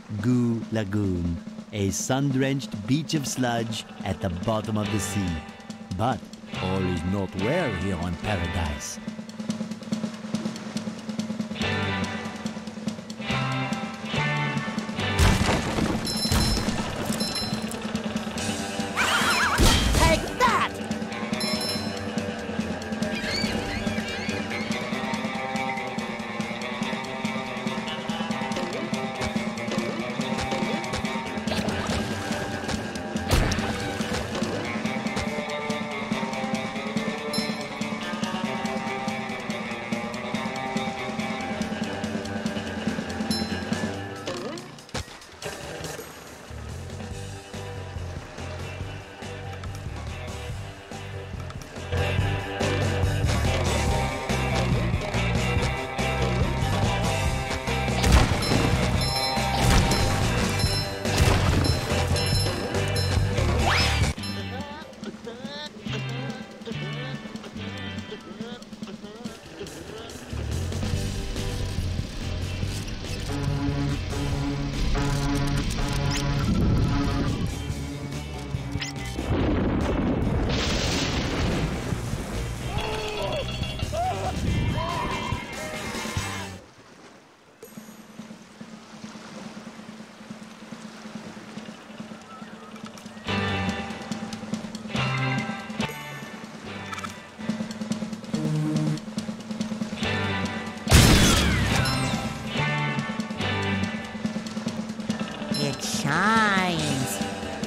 Goo Lagoon, a sun-drenched beach of sludge at the bottom of the sea. But all is not well here on Paradise. It shines.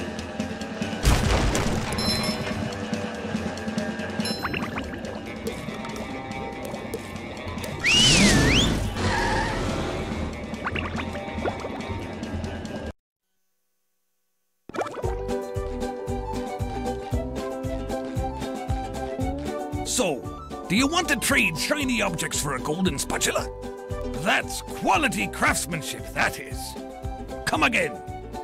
So, do you want to trade shiny objects for a golden spatula? That's quality craftsmanship, that is. Come again.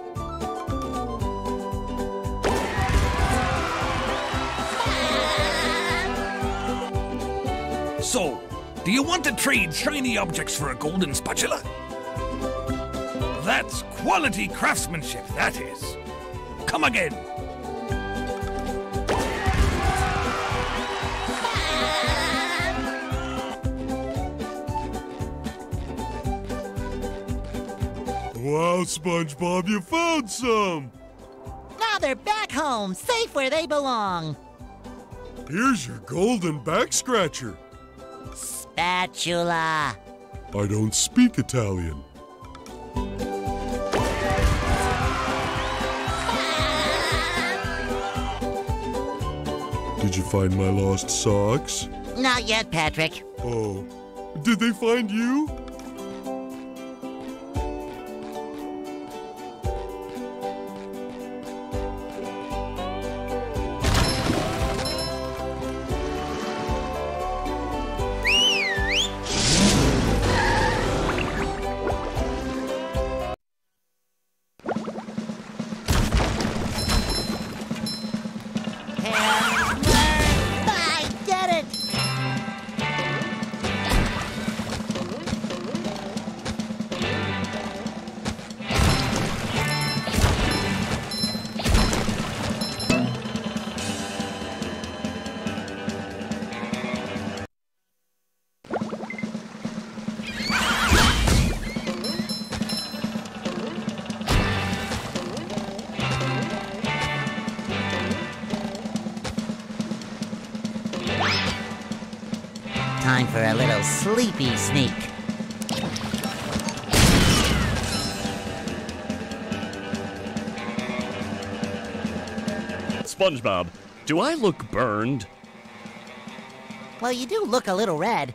So, do you want to trade shiny objects for a golden spatula? That's quality craftsmanship, that is. Come again. Wow, SpongeBob, you found some! Now they're back home, safe where they belong. Here's your golden back scratcher. Spatula. I don't speak Italian. Did you find my lost socks? Not yet, Patrick. Oh, did they find you? I did it! Time for a little sleepy sneak. SpongeBob, do I look burned? Well, you do look a little red.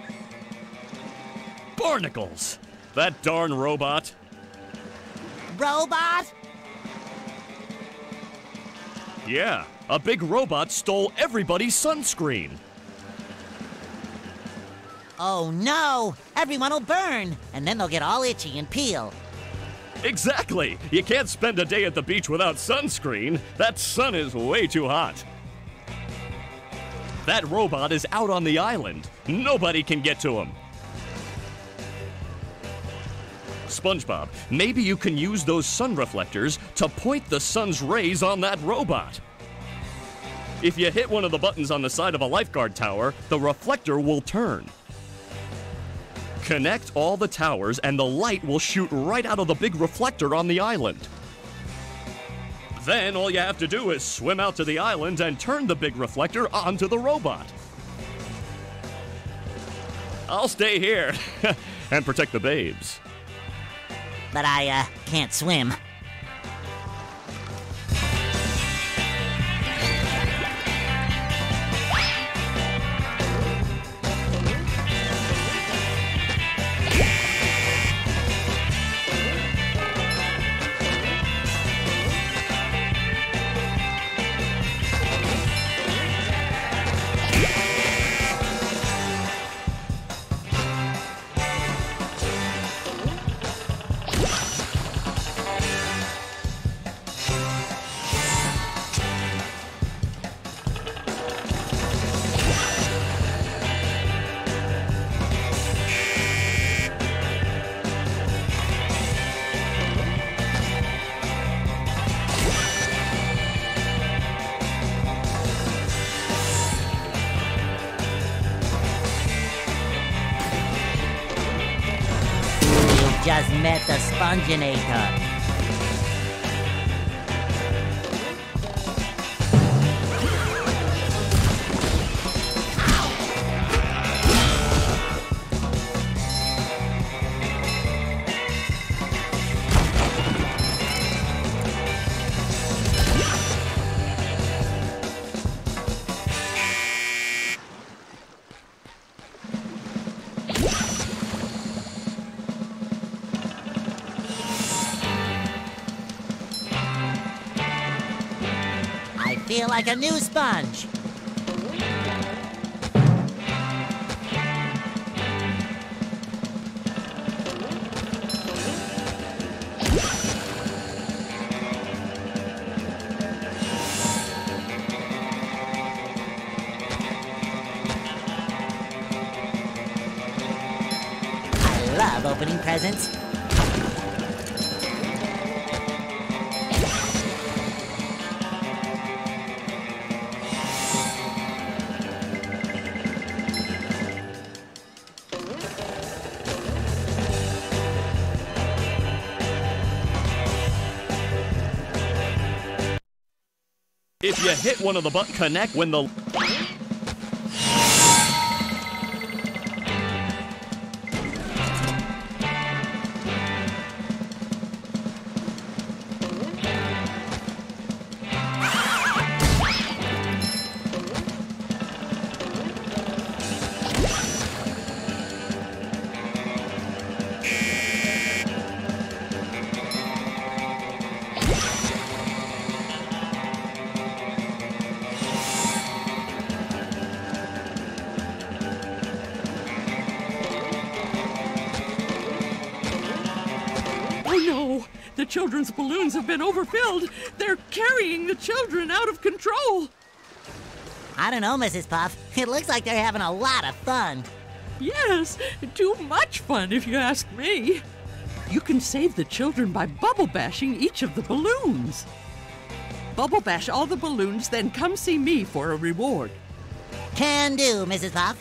Barnacles! That darn robot. Robot? Yeah, a big robot stole everybody's sunscreen. Oh no! Everyone will burn, and then they'll get all itchy and peel. Exactly! You can't spend a day at the beach without sunscreen. That sun is way too hot. That robot is out on the island. Nobody can get to him. SpongeBob, maybe you can use those sun reflectors to point the sun's rays on that robot. If you hit one of the buttons on the side of a lifeguard tower, the reflector will turn. Connect all the towers and the light will shoot right out of the big reflector on the island. Then all you have to do is swim out to the island and turn the big reflector onto the robot. I'll stay here and protect the babes. But I can't swim. Just met the Sponginator. I feel like a new sponge. I love opening presents. If you hit one of the buttons, connect when the... Oh no! The children's balloons have been overfilled! They're carrying the children out of control! I don't know, Mrs. Puff. It looks like they're having a lot of fun. Yes, too much fun if you ask me. You can save the children by bubble bashing each of the balloons. Bubble bash all the balloons, then come see me for a reward. Can do, Mrs. Puff.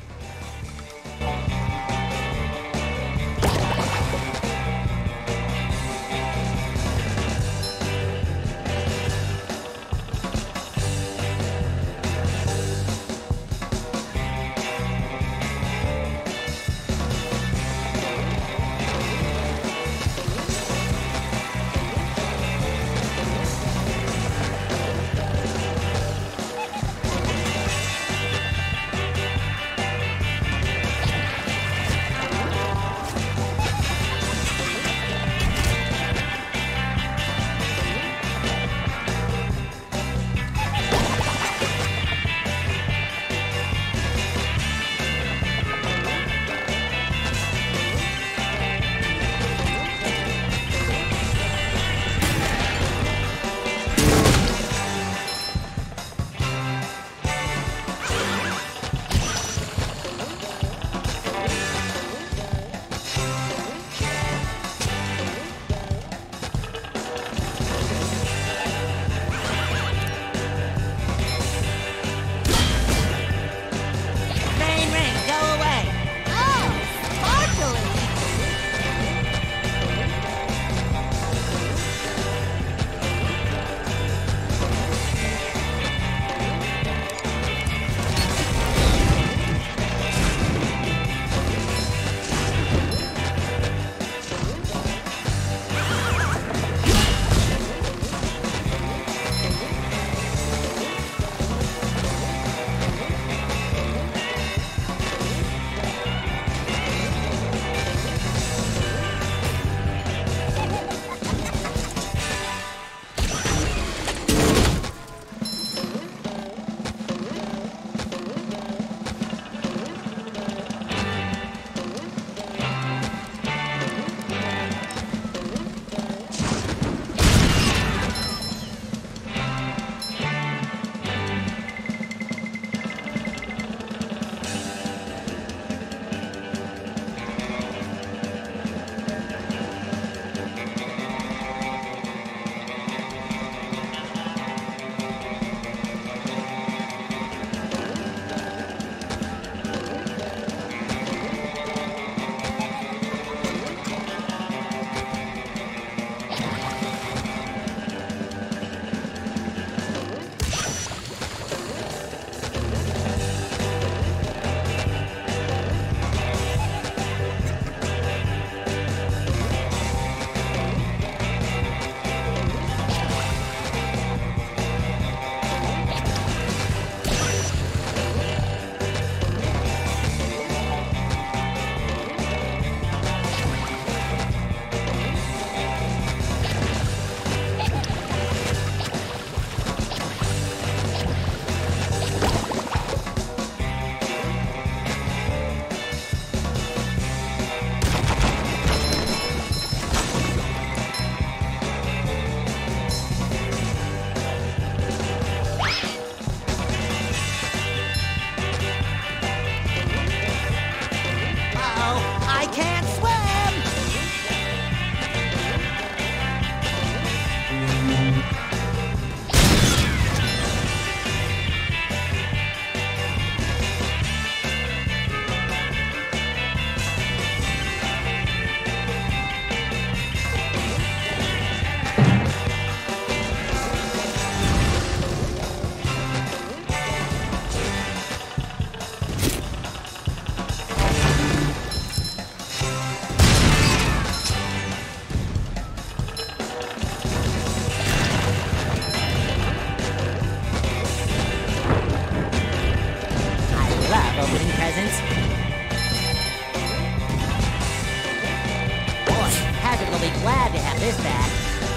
this back.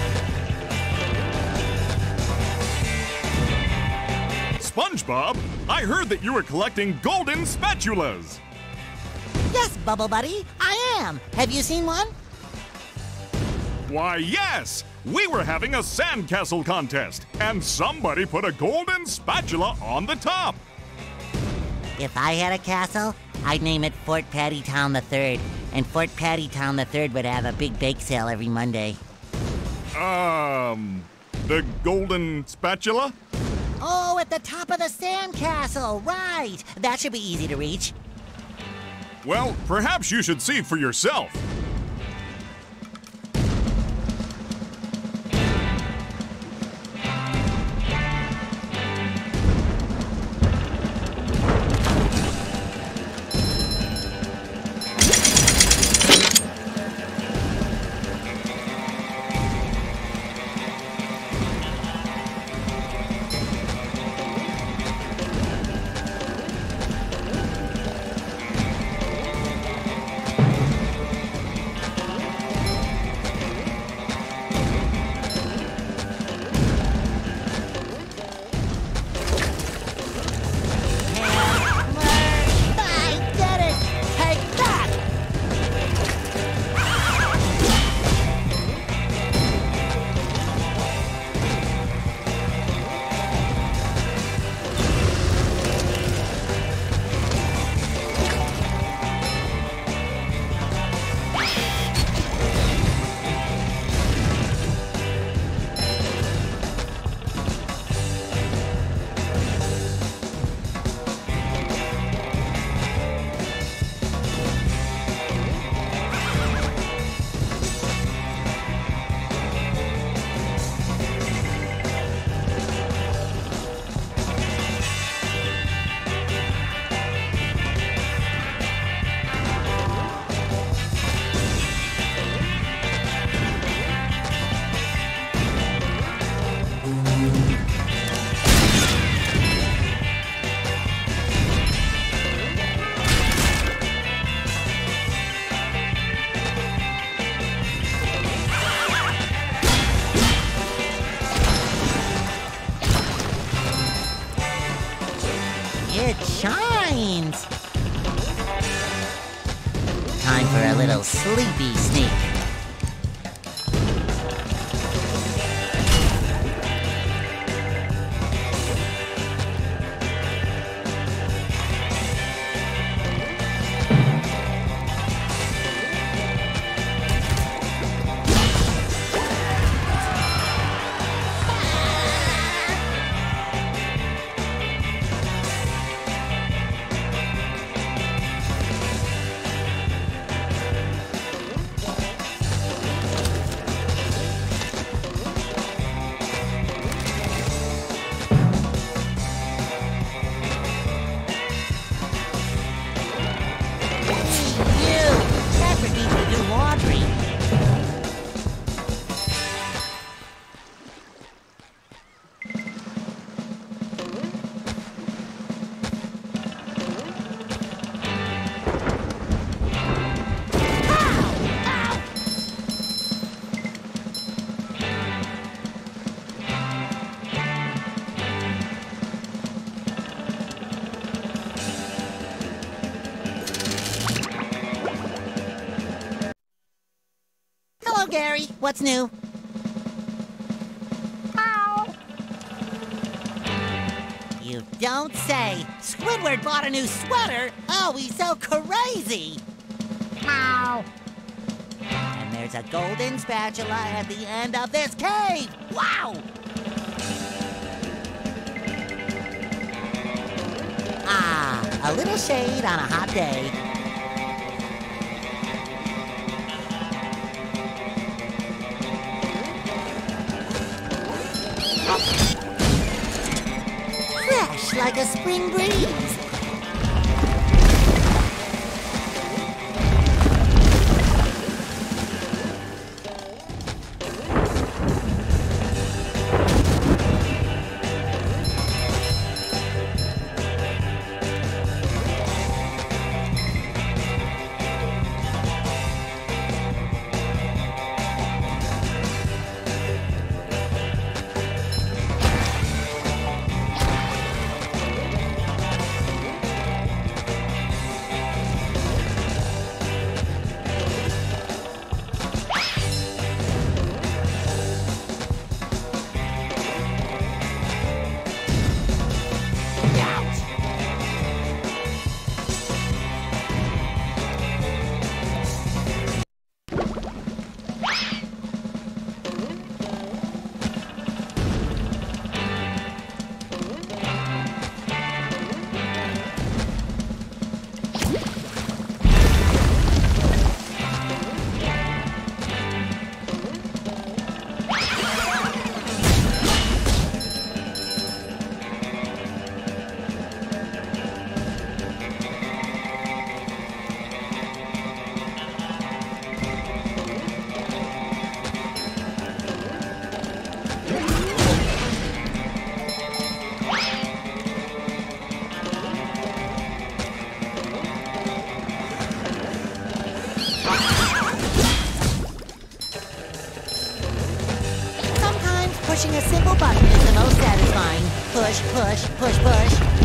SpongeBob, I heard that you were collecting golden spatulas. Yes, Bubble Buddy, I am. Have you seen one? Why, yes! We were having a sandcastle contest, and somebody put a golden spatula on the top. If I had a castle, I'd name it Fort Pattytown III, and Fort Pattytown III would have a big bake sale every Monday. The golden spatula? Oh, at the top of the sandcastle, right! That should be easy to reach. Well, perhaps you should see for yourself. It shines! Time for a little sleepy sneak. Gary, what's new? Ow. You don't say. Squidward bought a new sweater? Oh, he's so crazy. Ow. And there's a golden spatula at the end of this cave. Wow. Ah, a little shade on a hot day. Fresh like a spring breeze. Sometimes pushing a simple button is the most satisfying. Push, push, push, push.